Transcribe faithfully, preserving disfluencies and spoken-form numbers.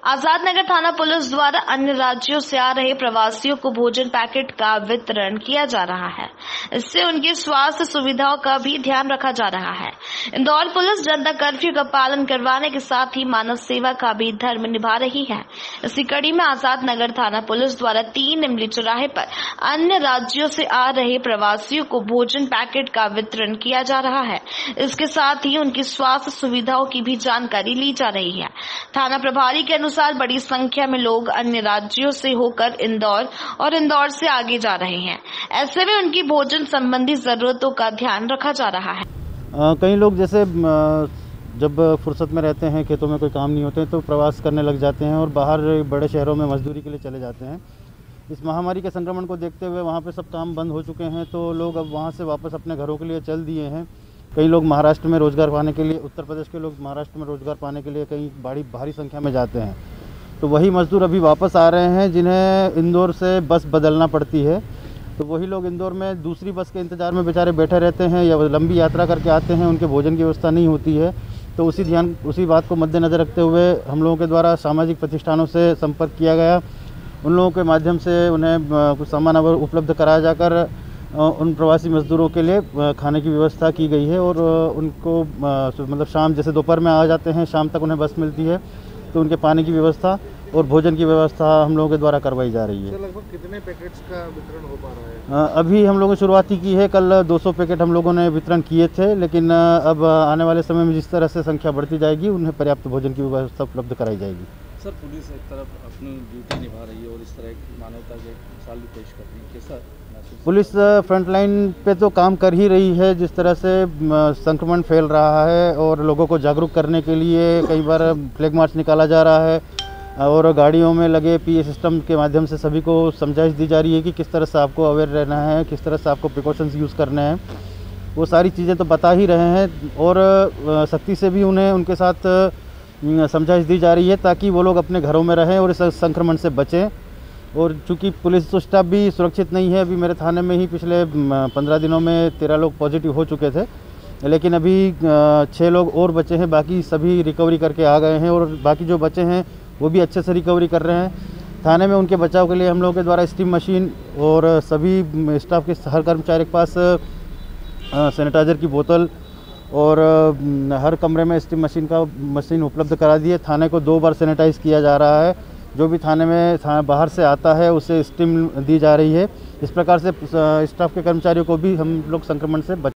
आजाद नगर थाना पुलिस द्वारा अन्य राज्यों से आ रहे प्रवासियों को भोजन पैकेट का वितरण किया जा रहा है। इससे उनकी स्वास्थ्य सुविधाओं का भी ध्यान रखा जा रहा है। इंदौर पुलिस जनता कर्फ्यू का पालन करवाने के साथ ही मानव सेवा का भी धर्म निभा रही है। इसी कड़ी में आजाद नगर थाना पुलिस द्वारा तीन इमली चौराहे पर अन्य राज्यों से आ रहे प्रवासियों को भोजन पैकेट का वितरण किया जा रहा है। इसके साथ ही उनकी स्वास्थ्य सुविधाओं की भी जानकारी ली जा रही है। थाना प्रभारी के अनुसार बड़ी संख्या में लोग अन्य राज्यों से होकर इंदौर और इंदौर से आगे जा रहे हैं। ऐसे में उनकी भोजन संबंधी जरूरतों का ध्यान रखा जा रहा है। आ, कई लोग जैसे जब फुर्सत में रहते हैं, खेतों में कोई काम नहीं होते तो प्रवास करने लग जाते हैं और बाहर बड़े शहरों में मजदूरी के लिए चले जाते हैं। इस महामारी के संक्रमण को देखते हुए वहाँ पे सब काम बंद हो चुके हैं, तो लोग अब वहाँ से वापस अपने घरों के लिए चल दिए हैं। कई लोग महाराष्ट्र में रोज़गार पाने के लिए, उत्तर प्रदेश के लोग महाराष्ट्र में रोज़गार पाने के लिए कई बड़ी भारी संख्या में जाते हैं। तो वही मज़दूर अभी वापस आ रहे हैं जिन्हें इंदौर से बस बदलना पड़ती है। तो वही लोग इंदौर में दूसरी बस के इंतज़ार में बेचारे बैठे रहते हैं या लंबी यात्रा करके आते हैं, उनके भोजन की व्यवस्था नहीं होती है। तो उसी ध्यान उसी बात को मद्देनज़र रखते हुए हम लोगों के द्वारा सामाजिक प्रतिष्ठानों से संपर्क किया गया। उन लोगों के माध्यम से उन्हें कुछ सामान उपलब्ध कराया जाकर उन प्रवासी मज़दूरों के लिए खाने की व्यवस्था की गई है और उनको मतलब शाम जैसे दोपहर में आ जाते हैं, शाम तक उन्हें बस मिलती है, तो उनके पानी की व्यवस्था और भोजन की व्यवस्था हम लोगों के द्वारा करवाई जा रही है। तो लगभग कितने पैकेट्स का वितरण हो पा रहा है? अभी हम लोगों ने शुरुआती की है। कल दो सौ पैकेट हम लोगों ने वितरण किए थे, लेकिन अब आने वाले समय में जिस तरह से संख्या बढ़ती जाएगी उन्हें पर्याप्त भोजन की व्यवस्था उपलब्ध कराई जाएगी। सर, पुलिस एक तरफ अपनी ड्यूटी निभा रही है और इस तरह की मानवता के मिसाल भी पेश कर रही है, कैसा? पुलिस फ्रंट लाइन पे तो काम कर ही रही है। जिस तरह से संक्रमण फैल रहा है और लोगों को जागरूक करने के लिए कई बार फ्लैग मार्च निकाला जा रहा है और गाड़ियों में लगे पीए सिस्टम के माध्यम से सभी को समझाइश दी जा रही है कि किस तरह से आपको अवेयर रहना है, किस तरह से आपको प्रिकॉशंस यूज़ करने हैं। वो सारी चीज़ें तो बता ही रहे हैं और सख्ती से भी उन्हें उनके साथ समझाइश दी जा रही है ताकि वो लोग अपने घरों में रहें और इस संक्रमण से बचें। और चूँकि पुलिस स्टाफ भी सुरक्षित नहीं है, अभी मेरे थाने में ही पिछले पंद्रह दिनों में तेरह लोग पॉजिटिव हो चुके थे, लेकिन अभी छः लोग और बचे हैं। बाकी सभी रिकवरी करके आ गए हैं और बाकी जो बचे हैं वो भी अच्छे से रिकवरी कर रहे हैं। थाने में उनके बचाव के लिए हम लोगों के द्वारा स्टीम मशीन और सभी स्टाफ के हर कर्मचारी के पास सैनिटाइज़र की बोतल और हर कमरे में स्टीम मशीन का मशीन उपलब्ध करा दी है। थाने को दो बार सैनिटाइज़ किया जा रहा है। जो भी थाने में थाने बाहर से आता है उसे स्टीम दी जा रही है। इस प्रकार से स्टाफ के कर्मचारियों को भी हम लोग संक्रमण से बच